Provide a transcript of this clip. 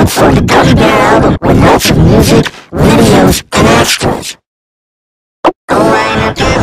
for the Gummy Bear album with lots of music, videos, and extras. Go right up there.